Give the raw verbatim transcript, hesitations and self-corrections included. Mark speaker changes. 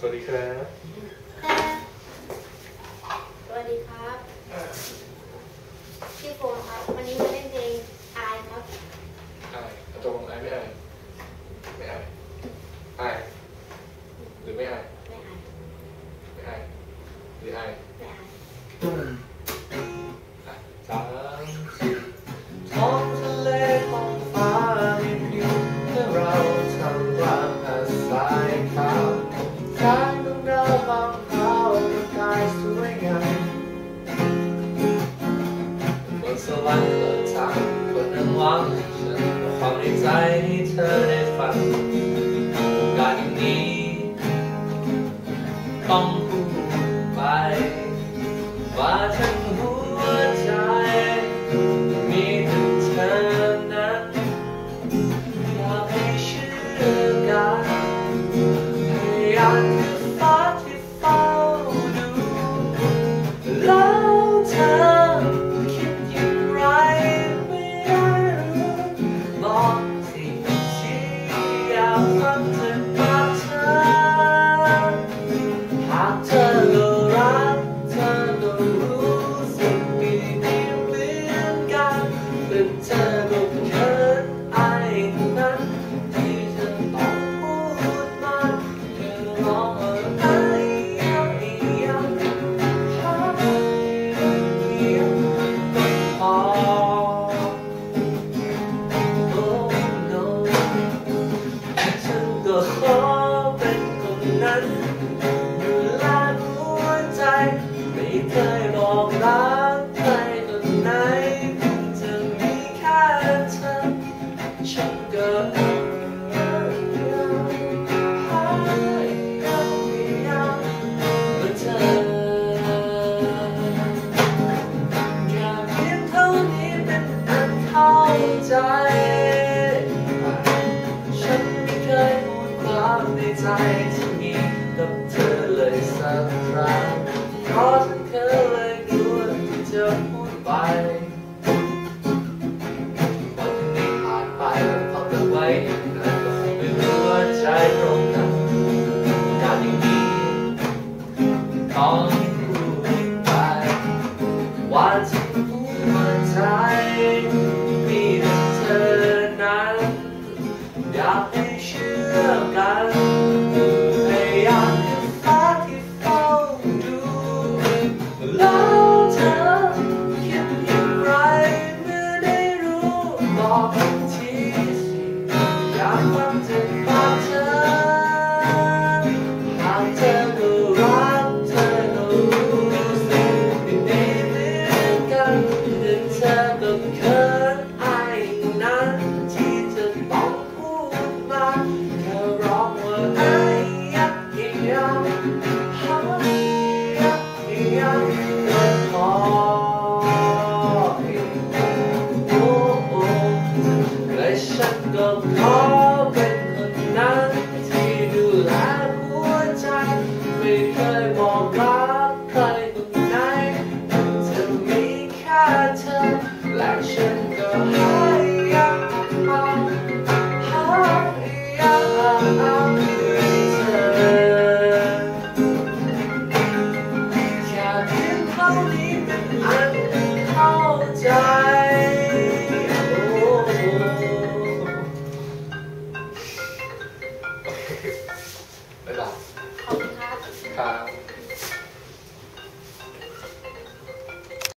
Speaker 1: วัสดีครับ
Speaker 2: สวัสดีครับชื่อโฟนครับวันนี้มาเล่นเพลงอายครับ
Speaker 1: อายตรงอายไม่อายไม่อายอายหรือไม่อาย
Speaker 2: ไม่อาย
Speaker 1: ไม่อายหรืออาย
Speaker 2: ไม่อาย
Speaker 1: สามสี่ท้องทะเลท้องฟ้ามีเพียงแค่เราทำกลางหาดทรายขาวแสงดวงดาวบางพราวประกายสวยงามบนสวรรค์เปิดทางคนนั้นหวังฉันความในใจให้เธอได้ฟังการอย่างนี้ต้องพูดไปว่าฉันหัวใจมีแต่เธอนั้นอยากให้เชื่อกันอยากคือฟ้าที่เฝ้าดูแล้วเธอคิดอย่างไรไม่รู้บอกสิ่งที่อยากฟังจากปากเธอหากเธอก็รักเธอก็รู้สึกดีดีเหมือนกันแต่เธอก็เขินอายนั้นที่จะต้องพูดมาเธอร้องว่าอายยังยังหายยังก็พอ Oh no ฉันก็ขอเป็นคนนั้นดูแลหัวใจไม่เคยบอกรักใครคนไหนเพิ่งจะมีแค่เธอฉันก็ยังยังหายยังยังเหมือนเธอแค่เพียงเท่านี้เป็นอันเข้าใจฉันไม่เคยพูดความในใจที่มีกับเธอเลยสักครั้งเพราะฉันเคยเลยกลัวที่จะพูดไปวันที่ผ่านไปแล้วเขาจะไว้อย่างนั้นก็คงไม่รู้ว่าใจตรงกันการอย่างนี้ต้องพูดไปว่าที่หัวใจมีแต่เธอนั้นอยากให้เชื่อกันให้อยากคือฟ้าที่เฝ้าดูแล้วเธอคิดอย่างไรเมื่อได้รู้บอกทีสิอยากฟังจากปากเธอหากเธอก็รักเธอก็รู้สึกดีๆเหมือนกันแต่เธอก็เขินอายนั้นที่จะต้องพูดมาแค่ร้องว่าอายยักยักหายยักยักก็พอโอ้โอ้และฉันก็ขอเป็นคนนั้นที่ดูแลหัวใจไม่เคยบอกรักใครคนไหนจะมีแค่เธอและฉันก็หายยักหายยักด้วยเธอแค่เพียงเท่านี้เป็นอันเข้าใจโอ้บ๊ายบาย
Speaker 2: ขอบคุณครับ
Speaker 1: ครับ